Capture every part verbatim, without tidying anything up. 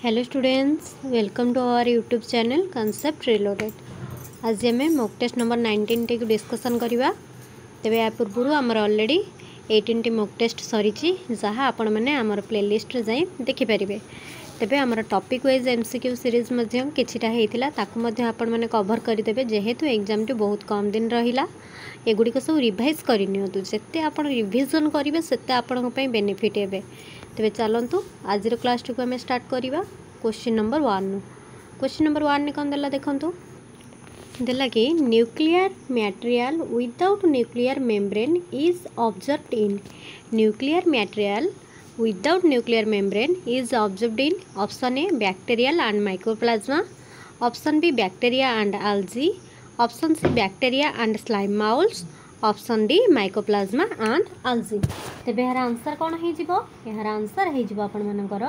Hello students, welcome to our YouTube channel concept reloaded. आज आम mock test number nineteen टी discussion करवा। तेज या पूर्व आमर ऑलरेडी एटीन टी मॉक टेस्ट सरी जहाँ आपण मैंने आमर प्लेलिस्ट जाई देखिपारे। तेज आमर टॉपिक वाइज एमसीक्यू सीरीज किछिटा होता ताकू आपण मैंने कवर करदे। जेहेतु एग्जाम टी बहुत कम दिन रहा एगुड़िक सब रिवाइज करनी जिते आप रिविजन करेंगे सेते आपण बेनिफिट हे। तेरे चलतु आज क्लास टी को आम स्टार्ट करवा। Question number one question number one कौन देला देखु देला कि nuclear material without nuclear membrane is observed in nuclear material without nuclear membrane is observed in option A bacterial and microplasma, option B bacteria and algae, option C bacteria and slime moulds, option D mycoplasma and algae. तेज यार answer कौन हो? यार answer हो आपण मानकर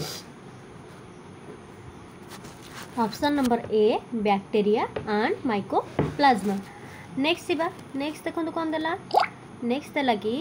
option number A bacteria and mycoplasma. Next जीवा next देखो कौन देला नेक्स्ट देला कि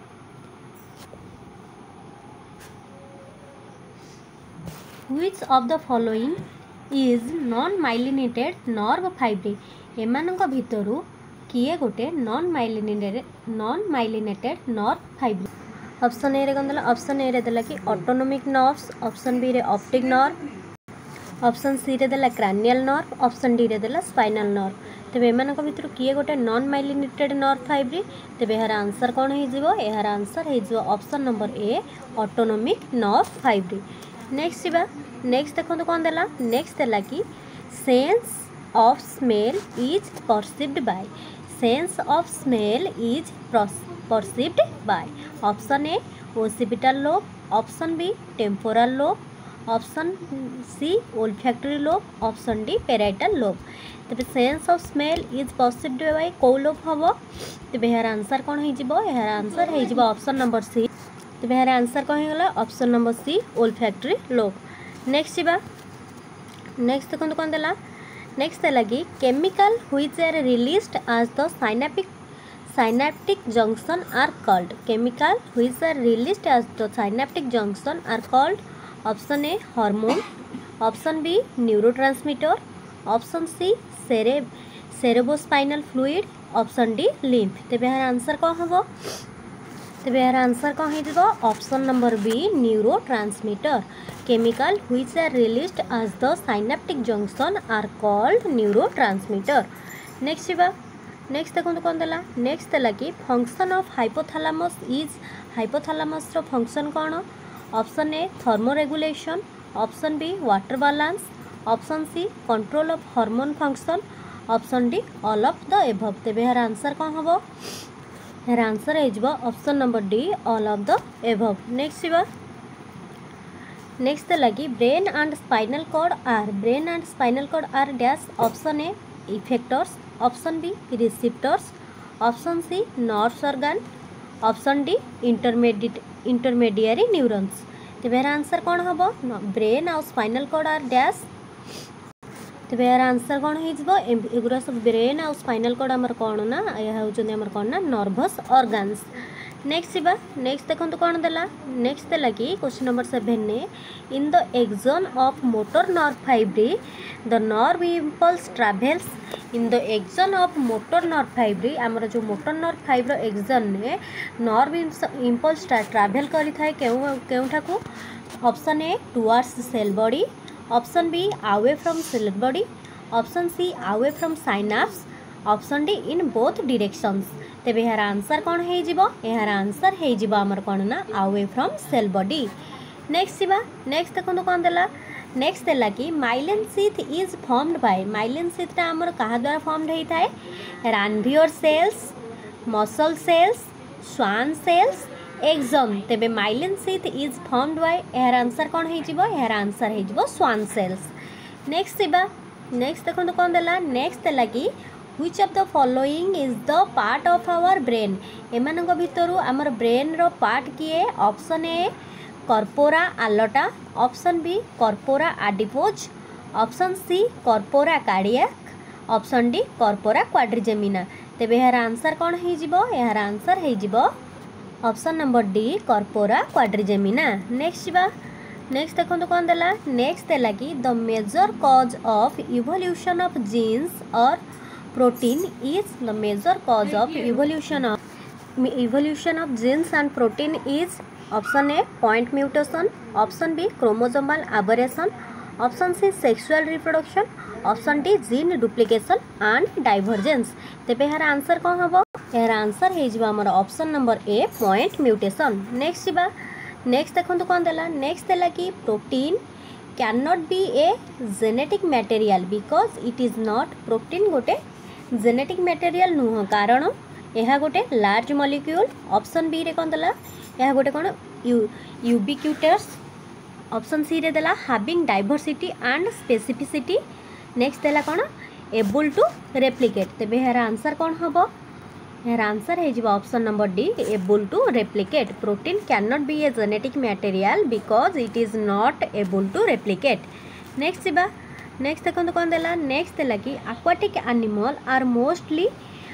which of the following is non myelinated nerve fibre. एमानक भितरु किए गोटे non myelinated non myelinated nerve fibre. Option A रे कौन देला ऑप्शन ए रे देला कि ऑटोनोमिक नर्व्स, ऑप्शन बी रे ऑप्टिक नर्व, ऑप्शन सी रे देला क्रैनियल नर्व, ऑप्शन डी रे देला स्पाइनल नर्व। तेज एमानक भितर किए गोटे नॉन माइलिनेटेड नर्व फाइब्री। तेज यार आंसर कौन हो? यार आंसर हो option number A autonomic nerve fibre. Next जीवा नेक्स्ट देखो कौन देला नेक्स्ट देला कि sense of smell is perceived by sense of smell is perceived by option A occipital lobe, option B temporal lobe, option C olfactory lobe, option D parietal lobe. तेज sense of smell is perceived by कौ lobe हम? तेज यार answer कौन हो? यार answer हो option number सी। तेज यार आंसर कौन होगा? Option number C olfactory lobe. Next जीवा नेक्स्ट देखो कौन देला नेक्स्ट देला कि chemical which are released as the synaptic synaptic junction are called chemical which are released as the synaptic junction are called option A hormone, option B neurotransmitter, option C cere cerebrospinal fluid, option D lymph. तेज यार answer कौन हम? तेज यार answer कौन हो? Option number B neurotransmitter. Chemical which are released as the synaptic junction are called neurotransmitter. Next जीवा next देखो कौन देला नेक्स्ट देला कि function of hypothalamus is hypothalamus रो फंक्शन कौन? Option A thermoregulation, option B water balance, option C control of hormone function, option D all of the above. तेज यार आंसर कौन हम? यार आंसर हो option number D all of the above. Next जीवा next देला कि brain and spinal cord are brain and spinal cord are dash option A effectors, option B receptors, option C nerves organ, option D intermediate intermediary neurons. तेज यार answer कौन हम? Brain और spinal cord are dash. तेज यार answer कौन हो? एगुरा सब ब्रेन और स्पाइनल कॉर्ड आमर कौन ना यह होचंदी आमर कौन ना नर्वस ऑर्गन्स। नेक्स्ट जीवा नेक्स्ट देखो कौन देला नेक्स्ट देला कि क्वेश्चन नंबर सेवेन ने in the axon of motor nerve fibre the nerve impulse travels in the axon of motor nerve fibre आमर जो मोटर नर्व फाइब्र एक्सोन ने नर्व इम्पल्स ट्रावेल करि थाए केउठाकू? Option A towards cell body, option B away from cell body, option C away from synapse, option D in both directions. तेज यार answer कौन हो? यार आंसर हो आमर कौन ना away from cell body. Next जीवा नेक्स्ट देखो कौन देला नेक्स्ट देला कि myelin sheath is formed by myelin शीथटा आमर कहा द्वारा फॉर्म्ड होता है? Ranvier cells, muscle cells, Schwann cells, axon. तेज myelin sheath is formed by यार आंसर कौन हो? यार आंसर हो स्वान सेल्स। नेक्स्ट जीवा नेक्स्ट देखो कौन देला नेक्स्ट देला कि which of the following is the part of our brain. एमानक भितरु आमर ब्रेन रो पार्ट किए? Option A corpora allata, option B corpora adipose, option C corpora cardiac, option D corpora quadrigemina. तेज यार आंसर कौन हो? यार आंसर हो option number D corpora quadrigemina. Next जीवा नेक्स्ट देखो कौन देला नेक्स्ट देला कि the major cause of evolution of genes और protein is the major cause of evolution of evolution of genes and protein is option A point mutation, option B chromosomal aberration, option C sexual reproduction, option D gene duplication and divergence. तेबे यार answer कौन हम यार answer हो आमर option number A point mutation. Next जा next देखो कौन देला नेक्स्ट देला कि protein can not be a genetic material because it is not protein गोटे जेनेटिक मटेरियल नुह कारण यह गोटे लार्ज मॉलिक्यूल। ऑप्शन बी रे कौन देला यह गोटे कौन यू यूबिक्यूटस। ऑप्शन सी रे देला having diversity and specificity. Next देला कौन एबल टू रेप्लिकेट। तेबे यार आंसर कौन हम यार आंसर हो option number D able to replicate. Protein can not be a genetic material because it is not able to replicate. Next जा next देखो कौन देला नेक्स्ट देला कि aquatic animal are mostly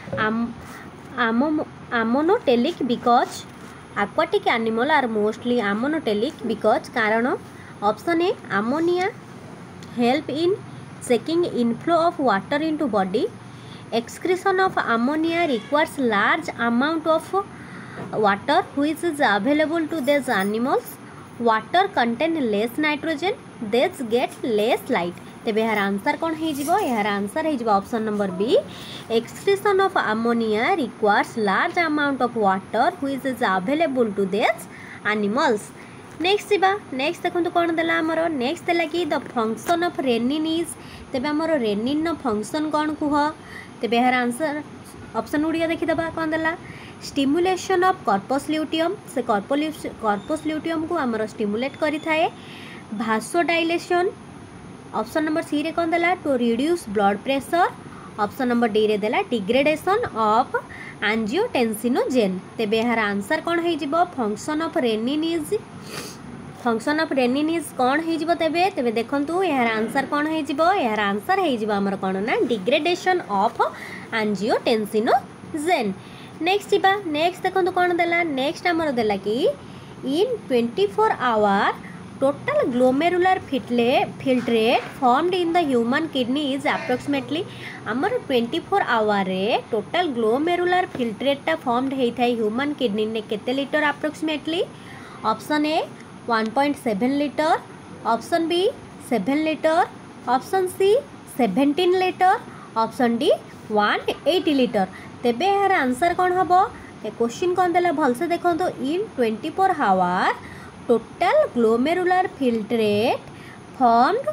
ammonotelic because aquatic animal are mostly ammonotelic because कारण option A ammonia help in checking inflow of water into body, excretion of ammonia requires large amount of water which is available to these animals, water contain less nitrogen, these get less light। तेबे यार answer कौन हो यार answer हो option number B excretion of ammonia requires large amount of water which is available to these animals। Next जा next देखो कौन देला आमर नेक्स्ट देला कि the function of renin is. तेबे आमर रेनिन फंक्शन कौन कुह। तेबे यार आंसर ऑप्शन गुड़िया देखीदबा कौन देला स्टिमुलेशन ऑफ कॉर्पस ल्यूटियम। से कॉर्पस कॉर्पस ल्यूटियम को आमर स्टिमुलेट करि थाए। भासोडाइलेशन ऑप्शन नंबर सी रे कौन देला to reduce blood pressure. Option number D रे देला डिग्रेडेशन ऑफ एंजियोटेंसिनोजेन। तेबे यार आंसर कौन हो function of renin is function of renin is कौन हो तेबे तेबे देखंतु यार आंसर कौन हो यार आंसर हो आमर कौन ना डिग्रेडेशन ऑफ एंजियोटेंसिनोजेन। नेक्स्ट जा नेक्स्ट देखंतु कौन देला नेक्स्ट आमर देला कि in twenty four hour total glomerular filtrate formed in the human kidney is approximately आमर ट्वेंटी फोर आवर रे टोटल ग्लोमेरुलर फिल्ट्रेटा फॉर्मड होता है ह्यूमन किडनी ने केते litre approximately. Option A one point seven litre, option B seven litre, option C seventeen litre, option D one eighty litre. तेबे यार answer कौन हम ए क्वेश्चन कौन देला भलसे देखो तो in twenty four hour total glomerular filtrate formed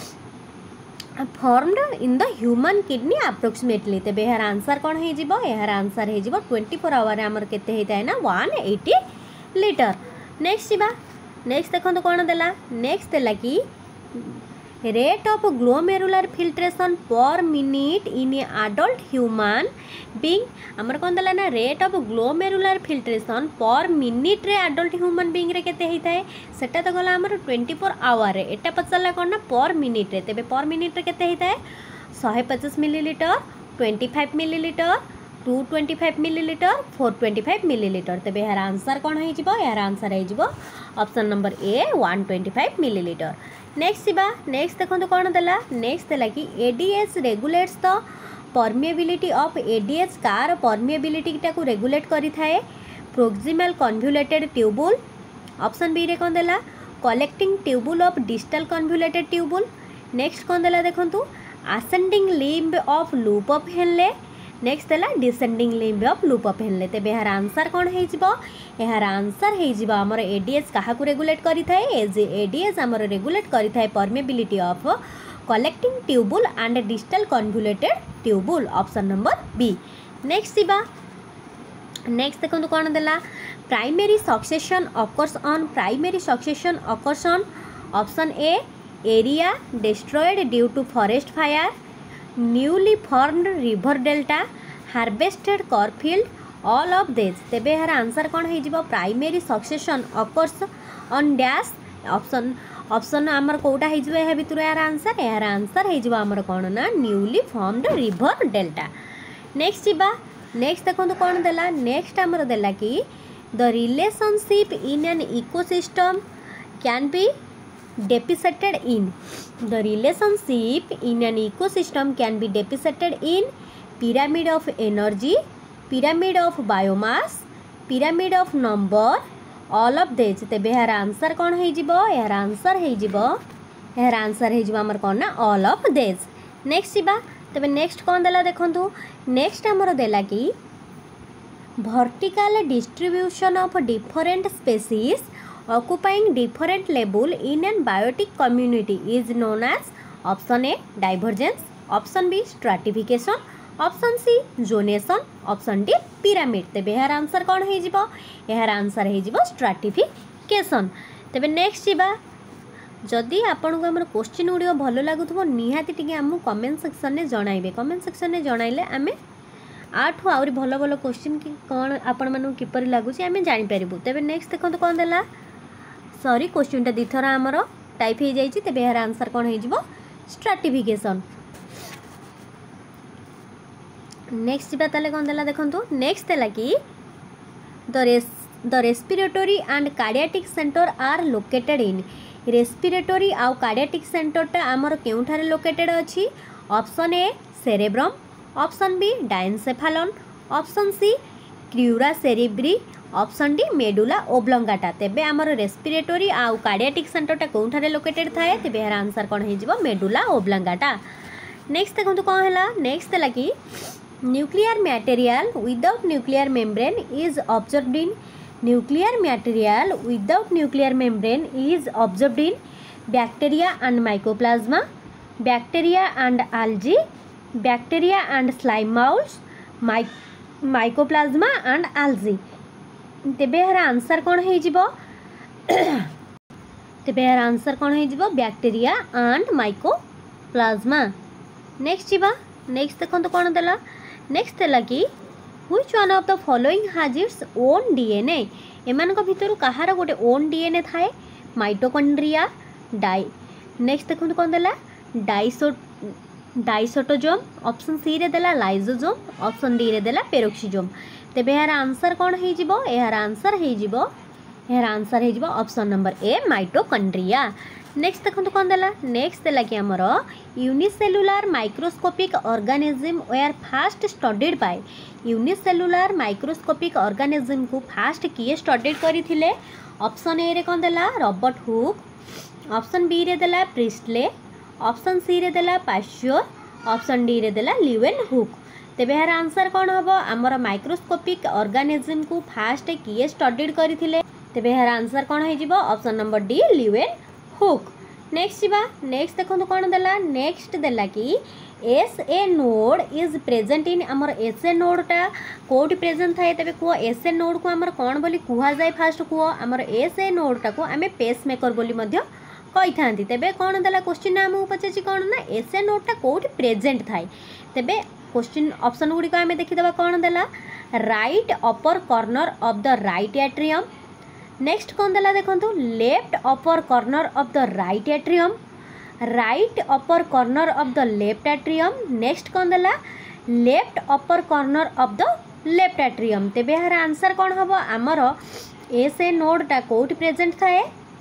formed in the human kidney approximately. तेबे यार आंसर कौन हो यार आंसर हो ट्वेंटी फोर आवर आमर केते होता है ना वन एटी लीटर। नेक्स्ट जा नेक्स्ट देखो कौन देला नेक्स्ट देला कि rate of glomerular filtration per minute in a adult human being आमर कौन देला ना rate of glomerular filtration per minute रे अडल्ट ह्यूमन बीइंग रे केते होता है सेटा तो गला आमर ट्वेंटी फोर आवर रे एटा पचला कौन ना पर मिनिट रे। तेबे पर मिनिट रे केते होता है वन पचास millilitre, twenty five millilitre, two twenty five millilitre, four twenty five millilitre. तेबे यार आंसर कौन हो यार आंसर हो option number A one twenty five millilitre. Next जा नेक्स्ट देखो कौन देला नेक्स्ट देला कि ADH regulates the permeability of ADH कार परमिएबिलिटी टाको रेगुलेट करि थाए proximal convoluted tubule. Option B रे कौन देला collecting tubule of distal convoluted tubule. Next कौन देला देखंतु ascending limb of loop of Henle. Next देला descending limb of loop of Henle. तेबे यार आंसर कौन हो यार आंसर हो आमर एडीएच क्या रेगुलेट करि थाए एज एडीएच आमर रेगुलेट करि थाए permeability of collecting tubule and distal convoluted tubule. Option number B. Next जा नेक्स्ट देखो कौन देला primary succession occurs on primary succession occurs on option A area destroyed due to forest fire, newly formed river delta, harvested cornfield, all of this. तेबे यार answer कौन हो primary succession occurs on dash. Option option आमर कोटा हो भितर यार answer यार आंसर हो आमर कौन ना newly formed river delta. Next जा नेक्स्ट देखो कौन देला नेक्स्ट आमर देला कि the relationship in an ecosystem can be deposited in. The relationship in an ecosystem can be deposited in pyramid of energy, pyramid of biomass, pyramid of number, all of these. तेबे यार answer कौन है जीवो? यार answer है जीवो यार answer है जीवो हमर कौन ना all of these. नेक्स्ट जीवा तेबे नेक्स्ट कौन देला देखंतु. नेक्स्ट हमर देला कि vertical distribution of different species occupying different level in an biotic community is known as option A divergence, option B stratification, option C zonation, option D pyramid. तेबे यार आंसर कौन है जीवो? यार आंसर है जीवो stratification. तेबे नेक्स्ट जीवा जदि आपन को हमर क्वेश्चन गुडी भलो लागुथबो निहाती टिके हम कमेंट सेक्शन में जणाइबे. कमेंट सेक्शन में जणाइले आमे आठु आउरी भलो भलो क्वेश्चन कि कौन आपण मानु किपर लागुची आमे जानि परिबु. तेबे नेक्स्ट देखंतु कोन देला सॉरी क्वेश्चनटा दिथरा हमरो टाइप हे जाईची. तेबे यार आंसर कोन हे जिवो स्ट्रैटिफिकेशन. नेक्स्ट जिबा ताले कोन देला देखंतु. नेक्स्ट देला कि the res the respiratory and cardiac centre are located in. Respiratory आउ कार्डियाटिक सेंटरटा आमर केउठारे लोकेटेड अछि. Option A cerebrum, option B diencephalon, option C crura cerebri, option D medulla oblongata. तेबे आमर रेस्पिरेटरी आउ कार्डियाटिक सेंटरटा कोउठारे लोकेटेड थाए. तेबे यार आंसर कोन हे जिवो मेडुला ओब्लंगाटा. नेक्स्ट देखंतु कोन हैला. नेक्स्ट देला कि nuclear material without nuclear membrane is observed in. Nuclear material without nuclear membrane is observed in bacteria and mycoplasma, bacteria and algae, bacteria and slime moulds, mycoplasma and algae. तेबे यार answer कौन है जीवो? तेबे यार answer कौन है जीवो? Bacteria and mycoplasma. नेक्स्ट जीवा नेक्स्ट देखो तो कौन देला. नेक्स्ट देला कि which one of the following has its own DNA. एमान को भितर कहार गोटे ओन डीएनए थाए. माइटोकॉन्ड्रिया डाई. नेक्स्ट देखो तो कौन देला डाइसो डाइसोटोजोम. ऑप्शन सी रे देला लाइसोजोम, ऑप्शन डी रे देला पेरोक्सिजोम. तेबे यार आंसर कौन है जीवो? यार आंसर है जीवो यार आंसर है जीवो option number A mitochondria. Next देखो तो कौन देला. नेक्स्ट देला कि हमर unicellular microscopic organism were first studied by. Unicellular microscopic organism को फास्ट किए स्टडीड करिथिले. ऑप्शन ए रे कौन देला रॉबर्ट हुक, ऑप्शन बी रे देला प्रिस्टले, ऑप्शन सी रे देला पाश्योर, ऑप्शन डी रे देला ल्यूवेन हुक. तेबे यार आंसर कौन हबो? हमर माइक्रोस्कोपिक ऑर्गेनिज्म को फास्ट किए स्टडीड करिथिले. तेबे यार आंसर कौन है जीवो? Option number D Leeuwenhoek. Next जीवा नेक्स्ट देखो कौन देला. नेक्स्ट देला कि S A node is present in. आमर एस ए नोडटा कोठी प्रेजेंट थाए. तेबे को एस ए नोड को आमर कौन बोली कुहा जाए? फास्ट को आमर एस ए नोडटा को आमे पेस मेकर बोली मध्य कहि थांती. तेबे कौन देला क्वेश्चन आमु पचाची कौन ना एस ए नोडटा कोठी प्रेजेंट थाए. तेबे क्वेश्चन ऑप्शन गुडी को आमे देखि देबा. कौन देला right upper corner of the right atrium. Next कौन देला देखंतु left upper corner of the right atrium, right upper corner of the left atrium. Next कौन देला left upper corner of the left atrium. तेबे यार आंसर कौन हबो? आमर एस ए नोडटा कोठी प्रेजेंट थाए.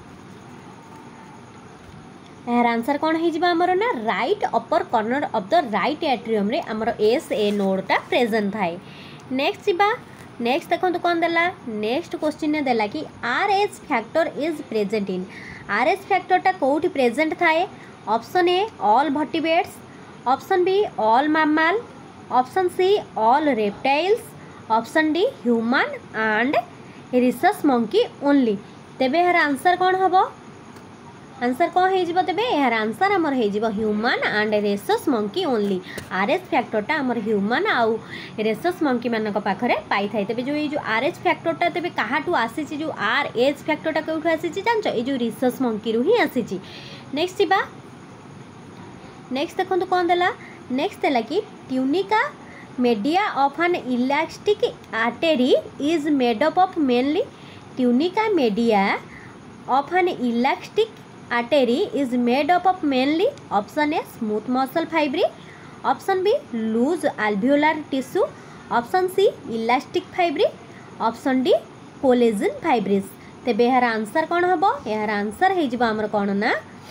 यार आंसर कौन है जीवा हमर ना right upper corner of the right atrium रे हमर एस ए नोडटा प्रेजेंट थाए. नेक्स्ट जीवा नेक्स्ट देखो तो कौन देला. नेक्स्ट क्वेश्चन ने देला कि R H factor is present in. R H फैक्टरटा कोठी प्रेजेंट थाए. Option A all vertebrates, option B all mammal, option C all reptiles, option D human and rhesus monkey only. तेबे यार आंसर कौन हबो? आंसर कौन है जीवो? तेबे यार आंसर हमर है जीवो human and rhesus monkey only. RH फैक्टरटा हमर ह्यूमन आउ रेसस मंकी मानक पाखरे पाई थाए. तेबे जो ये जो आरएच फैक्टरटा तेबे काहाटू आसीची? जो आरएच फैक्टरटा केउठू आसीची जानचो? ए जो रिसस मंकी रु ही आसीची. नेक्स्ट जीवा नेक्स्ट देखंतु कौन देला. नेक्स्ट देला कि tunica media of an elastic artery is made up of mainly. Tunica media of an elastic artery is made up of mainly. Option A smooth muscle fiber, option B loose alveolar tissue, option C elastic fiber, option D collagen fibers. तेबे यार answer कौन हम यार answer हो आमर कौन ना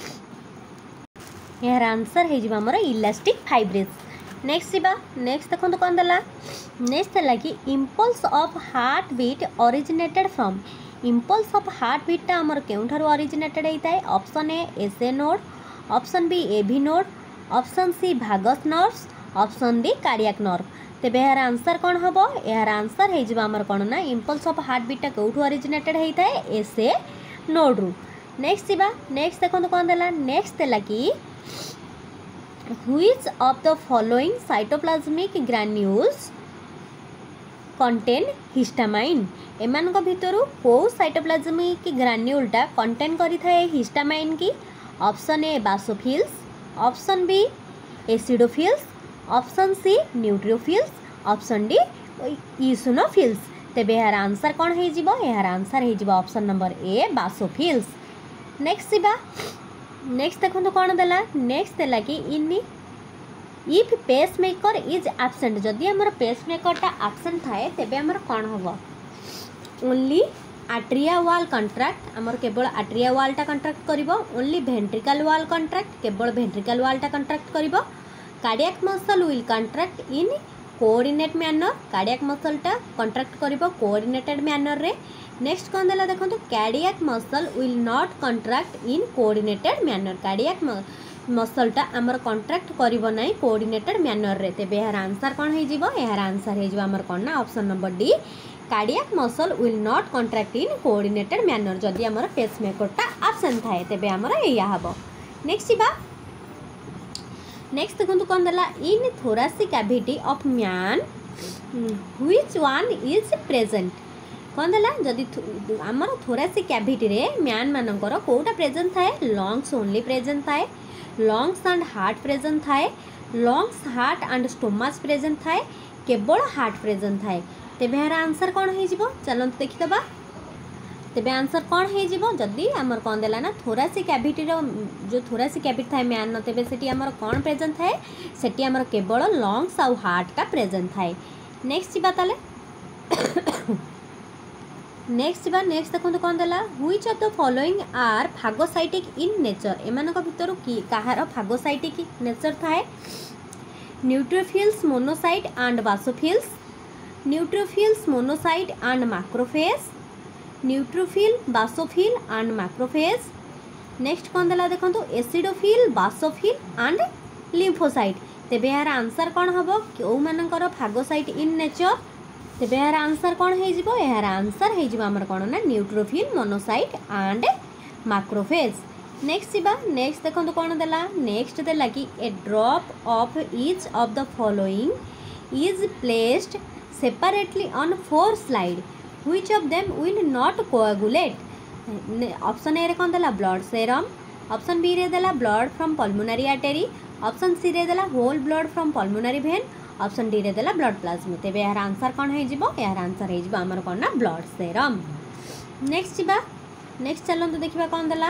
यार आंसर हो आमर इलास्टिक फाइब्रिल्स। नेक्स्ट जीवा नेक्स्ट देखो कौन देला नेक्स्ट है कि impulse of heart beat originated from impulse of heart बीटा आमर केउठारु ओरिजिनेटेड होता है option A SA node option B AV node option C vagus nerves option D cardiac nerve. तेबे यार आंसर कौन हम यार आंसर हो आमर कौन ना इम्पल्स ऑफ हार्ट बीटा कौटू ओरिजिनेटेड होता है एसए नोड रु। नेक्स्ट जीवा नेक्स्ट देखो कौन देला नेक्स्ट देला कि which of the following cytoplasmic granules contain histamine एमान भितर को साइटोप्लाज्मिक ग्रान्यूलटा कंटेन करिथाए हिस्टामाइन की option A basophils option B acidophils option C neutrophils option D eosinophils. तेबे यार आंसर कौन हो यार आंसर हो option number A basophils. Next जीवा नेक्स्ट देखो कौन देला नेक्स्ट देला कि in if pacemaker is absent जदि आमर पेस मेकरटा एब्सेंट थाए तेबे आमर कौन हम ओनली आट्रिया वाल कंट्राक्ट आमर केवल आट्रिया वालटा कंट्राक्ट करिवो ओनली वेंट्रिकल वाल कंट्राक्ट केवल वेंट्रिकल वालटा कंट्राक्ट करिवो cardiac muscle will contract in coordinate manner cardiac मसलटा कंट्राक्ट करिवो कोऑर्डिनेटेड मैनर रे। नेक्स्ट कौन देला देखो cardiac muscle will not contract in coordinated manner cardiac मसलटा आमर कंट्राक्ट करिवो नै कोऑर्डिनेटेड मैनर रे। तेबे यार आंसर कौन हो यार आंसर हो आमर कौन ना option number D cardiac muscle will not contract in coordinated manner जदि आमर पेसमेकरटा एब्सेंट थाए तेबे आमर एया हबो। नेक्स्ट जीवा नेक्स्ट देखो कौन देला in thoracic cavity of man which one is present कौन देला जदि आमर थोरासिक कैविटी रे मैन मानकर कोटा प्रेजेंट थाए लंग्स ओनली प्रेजेंट थाए लंग्स एंड हार्ट प्रेजेंट थाए lungs heart and stomach present थाए केवल हार्ट प्रेजेंट थाए। तेबे यार आंसर कौन हो चलते देखीदबा तेबे आंसर कौन हो जदि आमर कौन देला ना थोरासिक कैविटी जो थोरासिक कैविटी थाए मैन तेबे सेठी आमर कौन प्रेजेंट थाए सेठी आमर केवल लंग्स आउ हार्ट का प्रेजेंट थाए। नेक्स्ट जीवा ताले नेक्स्ट जीवा नेक्स्ट देखो कौन देला which of the following are phagocytic in nature एमानक भितर कि कहार फागोसाइटिक नेचर थाए neutrophils monocyte and basophils neutrophils monocyte and macrophage neutrophil basophil and macrophage. Next कौन देला देखो एसिडोफिल बासोफिल एंड लिम्फोसाइट। तेबे यार आंसर कौन हम क्यों मानकर फागोसाइट इन नेचर तेबे यार आंसर कौन हो यार आंसर हो आमर कौन ना neutrophil monocyte and macrophage. Next जीवा नेक्स्ट देखो कौन देला नेक्स्ट देला कि a drop of each of the following is placed separately on four slide which of them will not coagulate. Option A रे कौन देला ब्लड सेरम ऑप्शन बी रे देला blood from pulmonary artery option C रे देला whole blood from pulmonary vein option D रे देला blood plasma. तेबे यार आंसर कौन हो यार आंसर हो आमर कौन ना ब्लड सेरम। नेक्स्ट जीवा नेक्स्ट चलते देखा कौन देला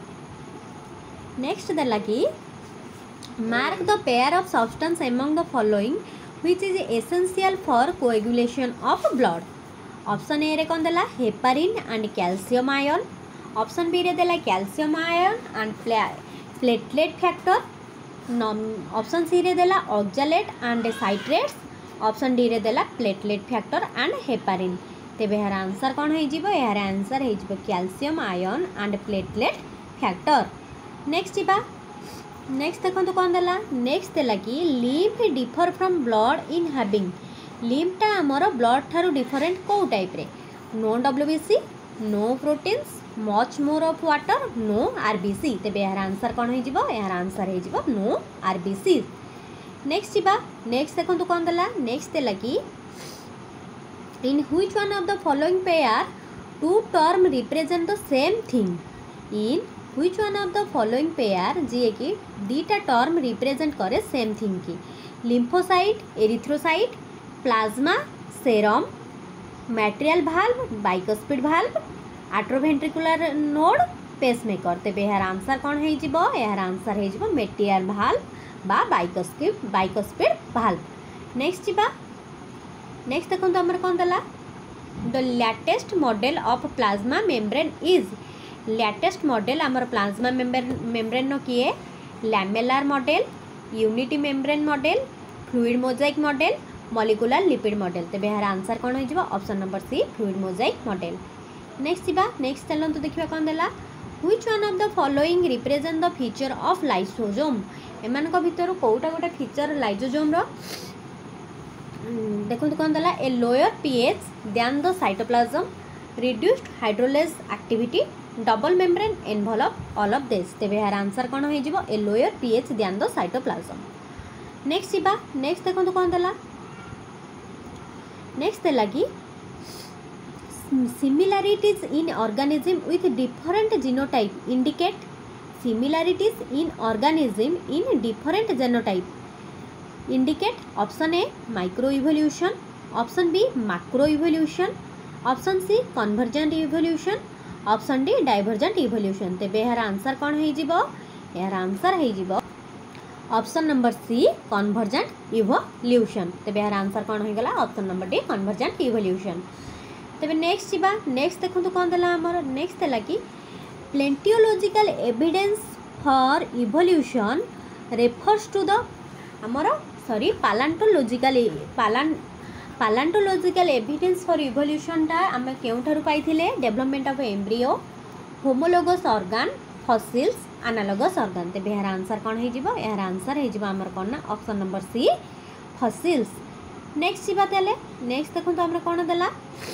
नेक्स्ट देला कि mark the pair of substance among the following which is essential for coagulation of blood. Option A रे कौन देला heparin and calcium ion option B रे देला calcium ion and platelet factor option C रे देला oxalate and citrates option D रे देला platelet factor and heparin. तेबे यार आंसर कौन हो यार आंसर हो calcium ion and platelet factor. Next जीवा नेक्स्ट देखो कौन देला नेक्स्ट देला कि lymph differ from blood in having लिम्फटा आमर ब्लड ठारू डिफरेंट कौ टाइप रे no WBC no proteins much more of water no RBC. तेबे यार आंसर कौन हो यार आंसर हो नो आरबीसी। नेक्स्ट जीवा नेक्स्ट देखो कौन देला नेक्स्ट देला कि in which one of the following pair two term represent the same thing in which one of the following pair जी कि दीटा टर्म रिप्रेजेंट करे सेम थिंग की lymphocyte erythrocyte plasma serum mitral valve bicuspid valve atrioventricular node pacemaker. तेबे यार answer कौन हो यार आंसर हो मैट्रियल भाल्व बा बाइकोस्पिड बाइकोस्पिड भाल्व। नेक्स्ट जीवा नेक्स्ट देखो आमर कौन देला the latest model of plasma membrane is latest model आमर प्लाज्मा मेम्ब्रेन मेम्ब्रेन किए lamellar model unity membrane model fluid mosaic model molecular lipid model तेज यार आंसर कौन हो option number C fluid mosaic model. Next जा next चलते देखा कौन देला which one of the following represent the feature of lysosome एमान भितर कोटा गोटे फीचर लाइसोसोम रो देखो कौन देला a lower pH than the cytoplasm reduced hydrolase activity double membrane envelope all of this तेज यार आंसर कौन हो a lower pH than the cytoplasm. Next जा नेक्स्ट देखो कौन देला नेक्स्ट देला कि similarities in organism with different genotype indicate similarities in organism in different genotype indicate option A micro evolution option B macro evolution option C convergent evolution option D divergent evolution तेबे यार answer कौन हो जिवो यार answer हो जिवो option number C convergent evolution तेबे यार आंसर कौन हो गला option number D convergent evolution. तेबे नेक्स्ट जीवा नेक्स्ट देखो कौन देला हमर नेक्स्ट देला कि palaeontological evidence for evolution refers to the हमर सॉरी पैलेंटोलॉजिकल पालान पैलेंटोलॉजिकल एविडेंस फॉर इवोल्यूशन टा आम केउठारु पाइथिले development of embryo homologous organ fossils analogous organ तेबे यार आंसर कौन हो जिवो यार आंसर हो जिवो हमर कोन ना option number C fossils. Next जीवा तेले नेक्स्ट देखो हमर कोन देला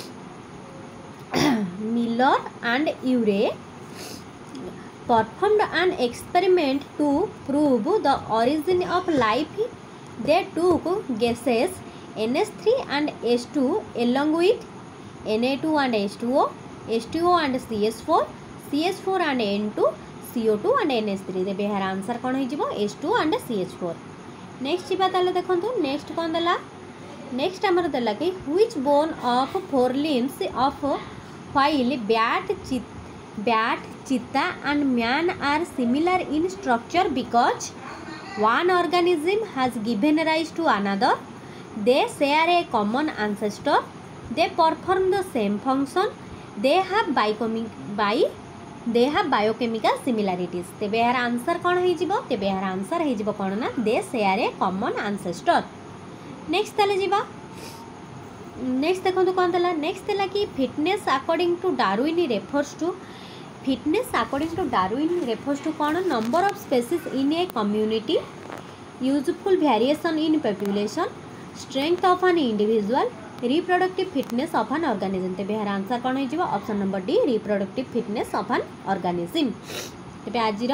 Miller and Urey performed an experiment to prove the origin of life. They took gases N H three and H two along with N A two and H two O, H two O and C H four, C H four and N two, C O two and N H three तेबे यार answer कौन हो H two and C H four। Next जीवा ताले देखंतु next कौन देला next हमर देला कि which bone of four limbs of while bat chit bat cheetah and man are similar in structure because one organism has given rise to another, they share a common ancestor, they perform the same function, they have biochemical by they have biochemical similarities तेबे यार answer कौन हो जिवो तेबे यार answer हो जिवो कौन ना they share a common ancestor। Next ताले जिवो नेक्स्ट देखो कौन देला नेक्स्ट देला कि fitness according to Darwin refers to fitness according to Darwin refers to कौन number of species in a community useful variation in population strength of an individual reproductive fitness of an organism तेबे यार answer कौन हो option number D reproductive fitness of an organism. तेबे आजिर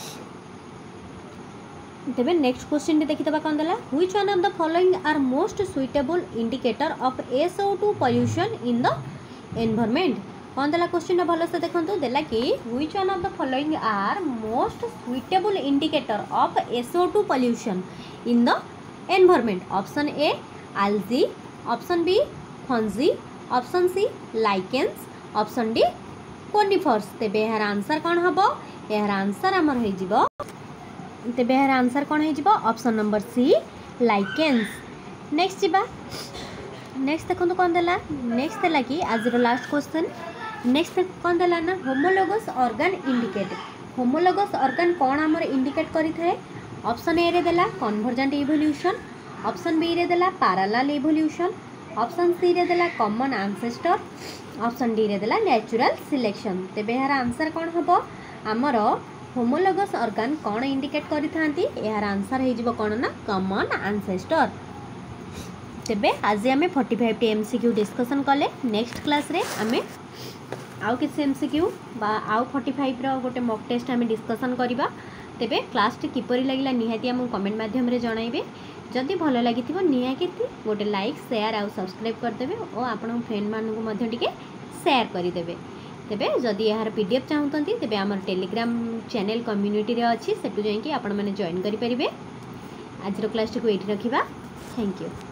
तेबे next question देखी दबा कौन देला which one of the following are most suitable indicator of S O two pollution in the environment कौन देला क्वेश्चन भल से देखंतु देला कि which one of the following are most suitable indicator of S O two pollution in the environment option A algae option B fungi option C lichens option D conifers तेबे यार answer कौन हबो यार आंसर हमर होई जिवो तेबे यार आंसर कौन हो option number C lichens. Next जीवा नेक्स्ट देखो कौन देला नेक्स्ट देला कि आज लास्ट क्वेश्चन नेक्स्ट कौन देला ना homologous organ indicate homologous organ कौन आमर इंडिकेट करि थाए ऑप्शन ए रे देला कन्वर्जेंट इवोल्यूशन ऑप्शन बी रे देला पैरेलल इवोल्यूशन ऑप्शन सी रे देला कॉमन एंसेस्टर ऑप्शन डी रे देला नेचुरल सिलेक्शन तेबे यार आंसर कौन हबो आमर होमोलोगस ऑर्गन कौन इंडिकेट करि थांती यार आंसर हो कौन ना कॉमन एंसेस्टर। तेबे आज आम फोर्टी फाइव टी एमसीक्यू डिस्कसन कले नेक्स्ट क्लास रे आम आउ किसी एमसीक्यू बा आउ फोर्टी फाइव रो गोटे मॉक टेस्ट आम डिस्कसन करवा तेबे क्लास टी किपरि लागिला निहाती आम कमेंट माध्यम रे जणाइबे जदि भल लगी निहाती गोटे लाइक शेयर आउ सब्सक्राइब करदेवे और आपण फ्रेंड मानू मध्य टिके शेयर करदेवे। तेबे जदि यार पीडीएफ चाहते तेबे आम टेलीग्राम चैनल कम्युनिटी रे अच्छी सेटू जाइए आपण मैंने जॉइन करेंगे। आज क्लास टी को ये रखा। Thank you.